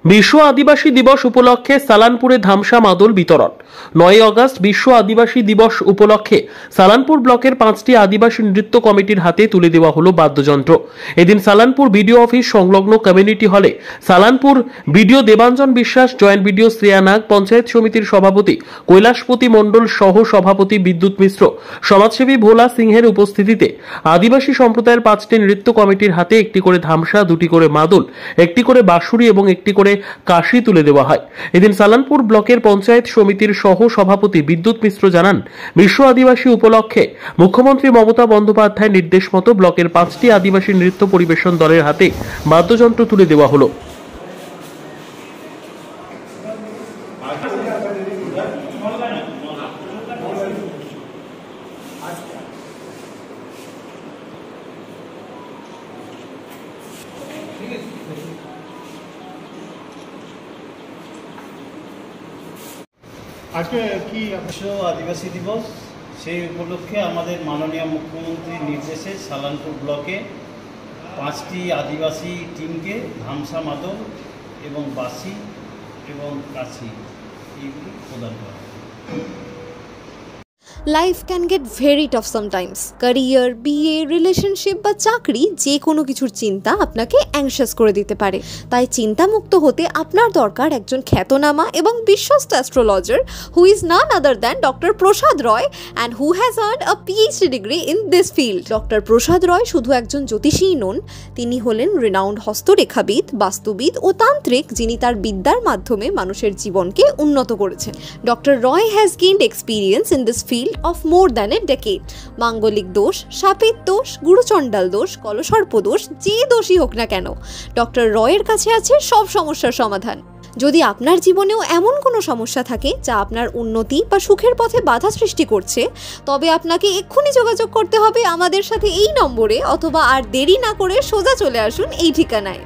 বিশ্ব আদিবাসী দিবস উপলক্ষে সালানপুরে ধামসা মাদল বিতরণ। 9 আগস্ট বিশ্ব আদিবাসী দিবস উপলক্ষে সালানপুর ব্লকের 5টি আদিবাসী নৃত্য কমিটির হাতে তুলে দেওয়া হলো বাদ্যযন্ত্র। এদিন সালানপুর বিডিও অফিস সংলগ্ন কমিউনিটি হলে Salanpur BDO Debanjan Biswas, joint BDO Shreya Nag, panchayat সমিতির সভাপতি কৈলাসপতি মণ্ডল সহ সভাপতি বিদ্যুৎ মিশ্র, সমাজসেবী ভোলা সিংহের উপস্থিতিতে আদিবাসী সম্প্রদায়ের 5টি নৃত্য কমিটির হাতে একটি করে ধামসা, 2টি করে মাদল, একটি করে বাঁশুরি এবং একটি করে কাশি তুলে দেওয়া হয়। এদিন সালানপুর ব্লকের পঞ্চায়েত সমিতির সহ সভাপতি বিদ্যুৎ মিশ্র জানান, বিশ্ব আদিবাসী উপলক্ষে মুখ্যমন্ত্রী মমতা বন্দ্যোপাধ্যায়ের নির্দেশ মতো ব্লকের 5টি আদিবাসী নৃত্য পরিবেশন দলের হাতে বাদ্যযন্ত্র তুলে দেওয়া হলো। আজকে কি বিশ্ব আদিবাসী দিবস, সেই উপলক্ষে আমাদের মাননীয় মুখ্যমন্ত্রীর নির্দেশে সালানপুর ব্লকে 5টি আদিবাসী টিমকে ধামসা মাদল এবং বাঁশি এবং কাশি এইগুলি প্রদান করা। Life can get very tough sometimes. Career, বিয়ে, রিলেশনশিপ বা চাকরি, যে কোনো কিছুর চিন্তা আপনাকে অ্যাংশাস করে দিতে পারে। তাই চিন্তামুক্ত হতে আপনার দরকার একজন খ্যাতনামা এবং বিশ্বস্ত astrologer who is none other than doctor Prasad Roy and who has earned a PhD degree in this field. Doctor Prasad Roy শুধু একজন জ্যোতিষীই নন, তিনি হলেন রিনাউন্ড হস্তরেখাবিদ, বাস্তুবিদ ও তান্ত্রিক, যিনি তার বিদ্যার মাধ্যমে মানুষের জীবনকে উন্নত করেছেন। Doctor Roy has gained experience in this field of more than a decade. মাঙ্গলিক দোষ, সাপের দোষ, গুরুচণ্ডাল দোষ, কলসর্প দোষ, যে দোষই হোক না কেন, ডক্টর রয়ের কাছে আছে সব সমস্যার সমাধান। যদি আপনার জীবনেও এমন কোনো সমস্যা থাকে যা আপনার উন্নতি বা সুখের পথে বাধা সৃষ্টি করছে, তবে আপনাকে এক্ষুনি যোগাযোগ করতে হবে আমাদের সাথে এই নম্বরে, অথবা আর দেরি না করে সোজা চলে আসুন এই ঠিকানায়।